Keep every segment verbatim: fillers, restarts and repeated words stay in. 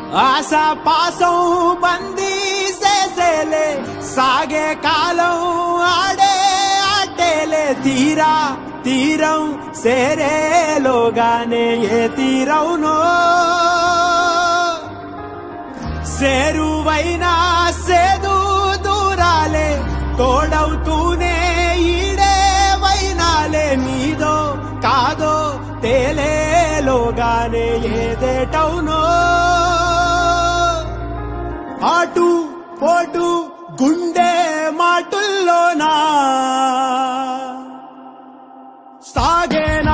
ఆశా పాసం బందీ చేసేలే సాగే కాలం ఆడే ఆటేలే తీరా తీరం సేరేలోగానే ఏ తీరవునో సేరువైనా సేదు దూరాలే తోడవుతూనే ఈడే వైనాలే నీదో కాదో తేలేలోగానే ఏదేటవునో ఆటు పోటు గుండె మాటుల్లోనా సాగేనా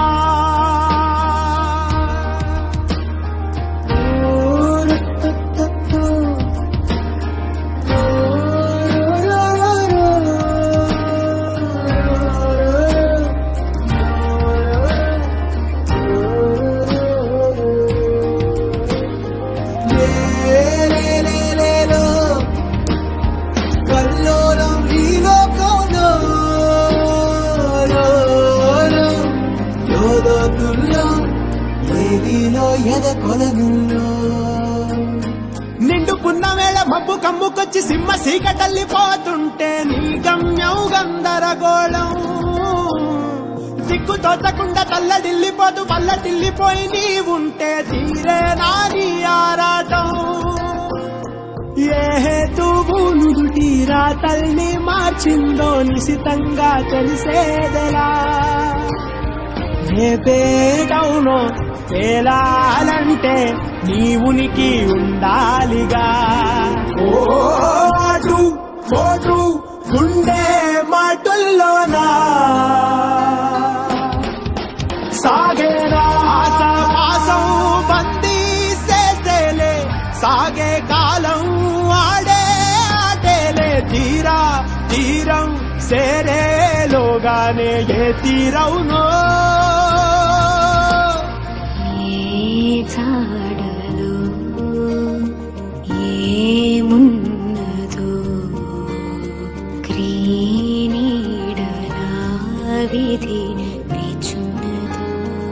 నిండు పున్నవేళ మబ్బు కమ్ముకొచ్చి సింహ సీకటల్లిపోతుంటే నీ గమ్యం గందరగోళం దిక్కు తోచకుండా తల్లడిల్లిపోతూ పల్లటిల్లిపోయి నీ ఉంటే తీరే నాని ఆరాటం ఏ హేతువు నుదుటి రాతల్ని మార్చిందో నిశితంగా తెలిసేదెలా రేపేటవునో తేలాలంటే నీ ఉనికి ఉండాలిగా ఓటు ఓటు గుండె మాటుల్లోనా సాగేనా ఆశాపాసం బందీ చేసేలే సాగే కాలం ఆడే ఆటేలే తీరా తీరం సేరేలోగానే ఏ తీరవునో జాడలో ఏమున్నదో క్రీనీడలా విధి నిచున్నదో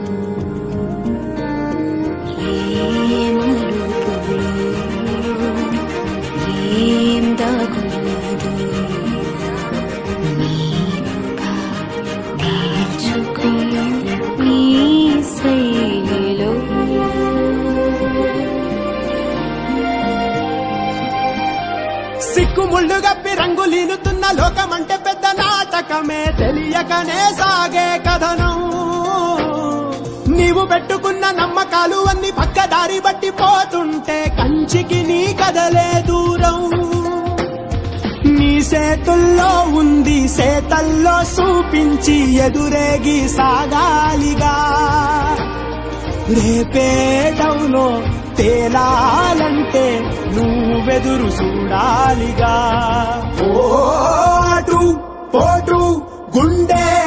ఏ మరుపులో ఏం దాగున్నదో నీవుగా నేర్చుకో నీ శైలిలో సిక్కుముళ్ళు గప్పి రంగులీనుతున్న లోకమంటే పెద్ద నాటకమే తెలియకనే సాగే కథనం నీవు పెట్టుకున్న నమ్మకాలు అన్ని పక్కదారి బట్టి పోతుంటే కంచికి నీ కదలే దూరం నీ సేతుల్లో ఉంది సేతల్లో చూపించి ఎదురేగి సాగాలిగా రేపేటవునో తేలాలంటే నువ్వెదురు చూడాలిగా ఓటు పోటు గుండె